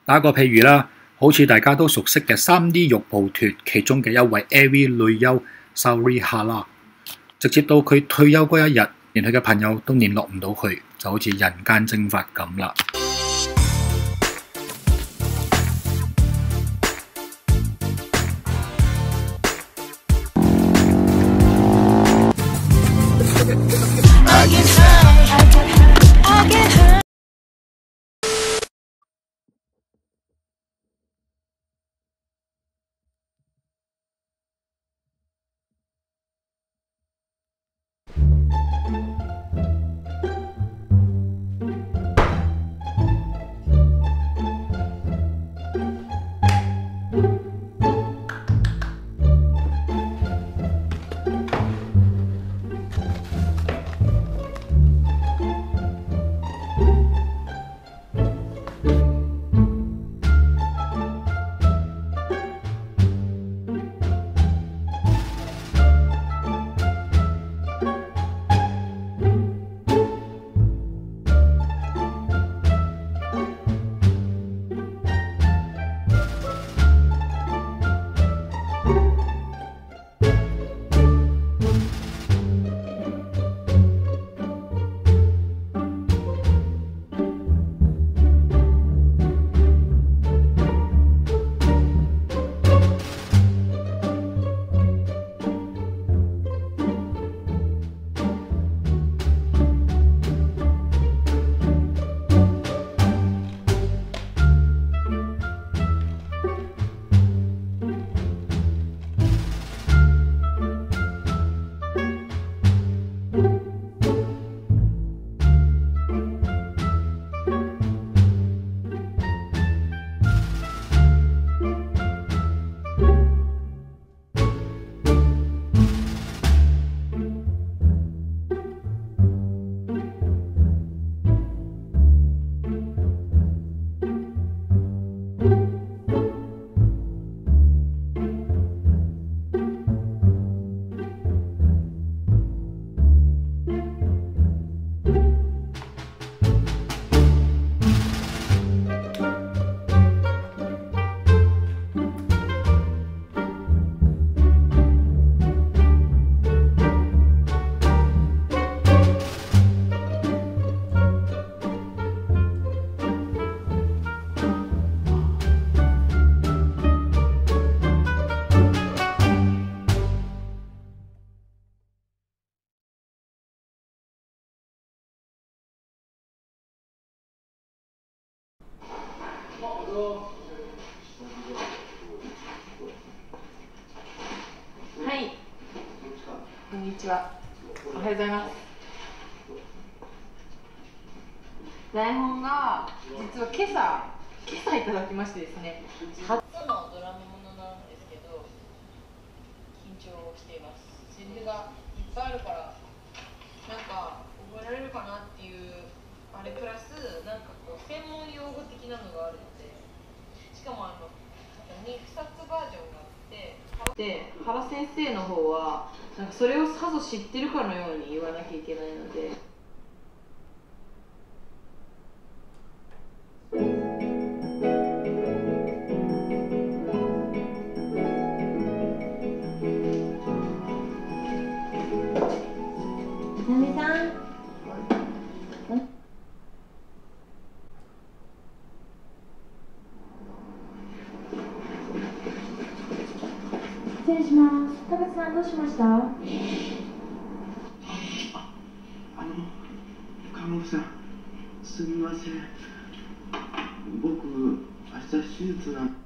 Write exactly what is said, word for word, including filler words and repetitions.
打個譬如啦，好似大家都熟悉嘅三 D 肉蒲團其中嘅一位 A V 女優 Saori Hara， 直接到佢退休嗰一日，連佢嘅朋友都聯絡唔到佢，就好似人間蒸發咁啦。 はい、こんにちは。おはようございます。台本が実は今朝、今朝いただきましてですね。初のドラマものなんですけど、緊張しています。セリフがいっぱいあるから、なんか覚えられるかなっていうあれプラス、なんかこう専門用語的なのがあるので、しかもあのにさつバージョンがあって。で原先生の方はなんかそれをさぞ知ってるかのように言わなきゃいけないので。なみさん、失礼します。田口さん、どうしました？あ、 あの、看護婦さん、すみません。僕、明日手術なん